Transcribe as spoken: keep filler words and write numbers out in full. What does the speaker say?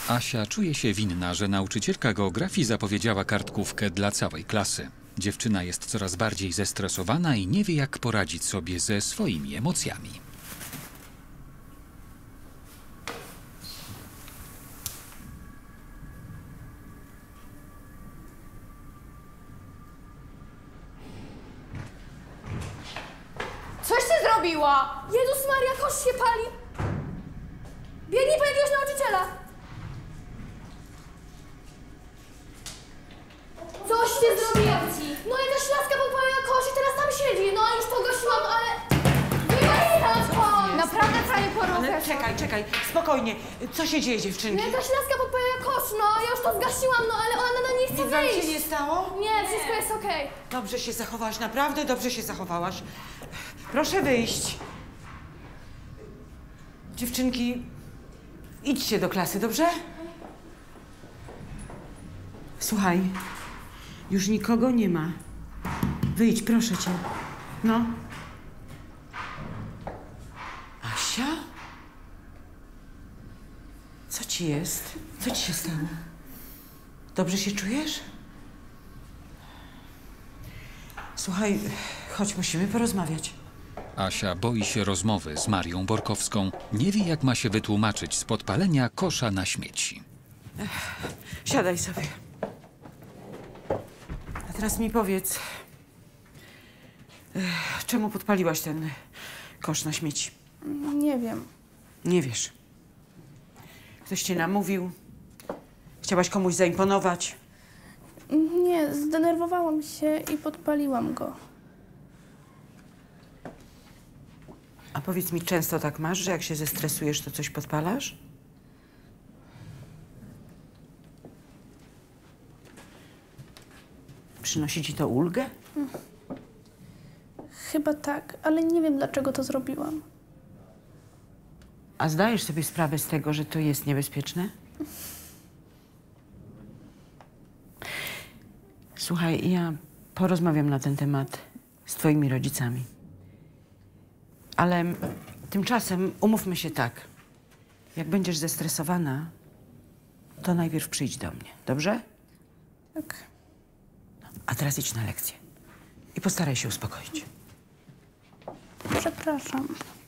Asia czuje się winna, że nauczycielka geografii zapowiedziała kartkówkę dla całej klasy. Dziewczyna jest coraz bardziej zestresowana i nie wie, jak poradzić sobie ze swoimi emocjami. Coś ty zrobiła! Jezus Maria, kosz się pali! Biegnij po jakiegoś nauczyciela! Coś ty zrobiła! No jakaś laska podpaliła kosz i teraz tam siedzi. No już pogasiłam, ale... Wyjechać to! Naprawdę prawie porówkę. Ale czekaj, czekaj, spokojnie. Co się dzieje, No dziewczynki? jakaś laska podpaliła kosz, no ja już to zgasiłam, no ale ona nadal nie chce Nic wam wyjść. się nie stało? Nie, wszystko jest okej. Dobrze się zachowałaś, naprawdę dobrze się zachowałaś. Proszę wyjść. Dziewczynki, idźcie do klasy, dobrze? Słuchaj, już nikogo nie ma. Wyjdź, proszę cię. No. Asia? Co ci jest? Co ci się stało? Dobrze się czujesz? Słuchaj, chodź, musimy porozmawiać. Asia boi się rozmowy z Marią Borkowską. Nie wie, jak ma się wytłumaczyć z podpalenia kosza na śmieci. Siadaj sobie. A teraz mi powiedz, ech, czemu podpaliłaś ten kosz na śmieci? Nie wiem. Nie wiesz. Ktoś cię namówił? Chciałaś komuś zaimponować? Nie, zdenerwowałam się i podpaliłam go. A powiedz mi, często tak masz, że jak się zestresujesz, to coś podpalasz? Przynosi ci to ulgę? Chyba tak, ale nie wiem, dlaczego to zrobiłam. A zdajesz sobie sprawę z tego, że to jest niebezpieczne? Słuchaj, ja porozmawiam na ten temat z twoimi rodzicami. Ale tymczasem umówmy się tak. Jak będziesz zestresowana, to najpierw przyjdź do mnie, dobrze? Tak. A teraz idź na lekcję i postaraj się uspokoić. Przepraszam.